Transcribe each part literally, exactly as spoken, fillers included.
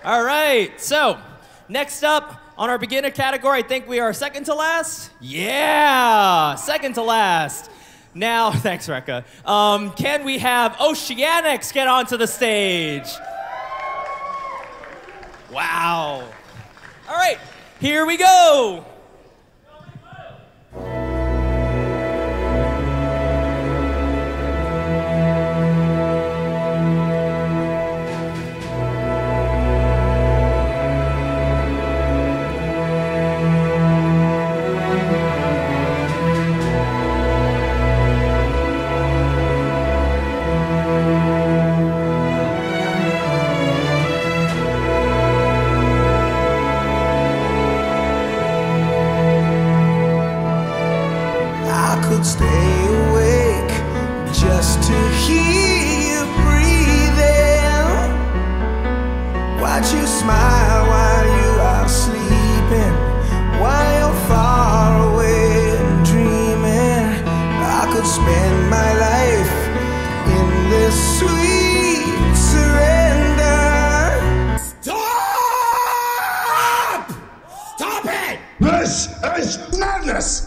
All right, so next up on our beginner category, I think we are second to last. Yeah, second to last. Now, thanks, Rekka. Um, can we have Oceanics get onto the stage? Wow. All right, here we go. Stay awake just to hear you breathing. Watch you smile while you are sleeping, while you're far away and dreaming. I could spend my life in this sweet surrender. Stop! Stop it! This is madness!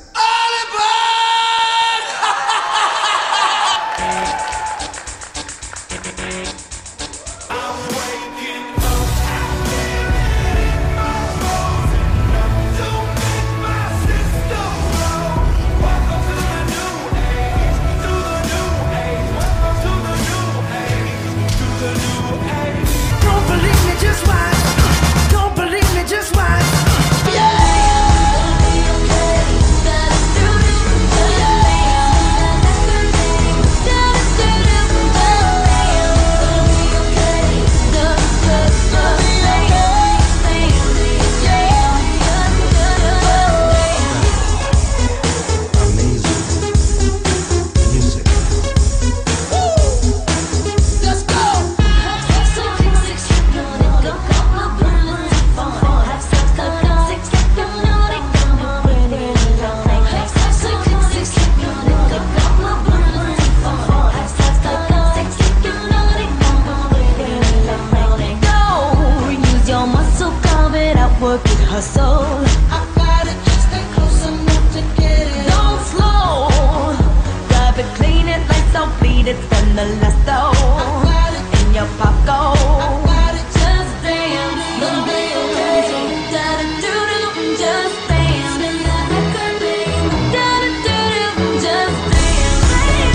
Work it, hustle. I got it, just stay close enough to get it. Don't slow. Grab it, clean it, lights out, bleed it, spend the last though. I got it in your pocket. I got it, just dance. Gonna be okay. Da-da-do-do, just dance. Spin that record, babe. Da-da-do-do, just dance, baby.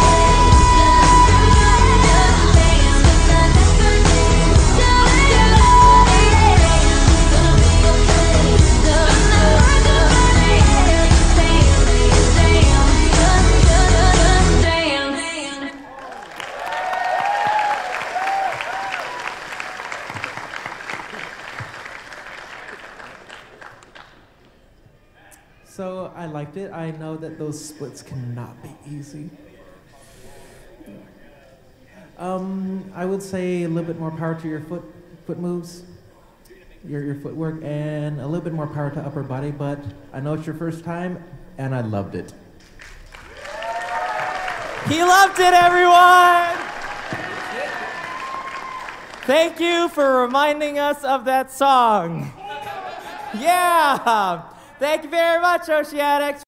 Da-da-do-do, just dance. Spin that record, babe. Da-da-do-do. So I liked it. I know that those splits cannot be easy. Um, I would say a little bit more power to your foot foot moves, your your footwork, and a little bit more power to upper body. But I know it's your first time, and I loved it. He loved it, everyone! Thank you for reminding us of that song. Yeah! Thank you very much, Oceanics.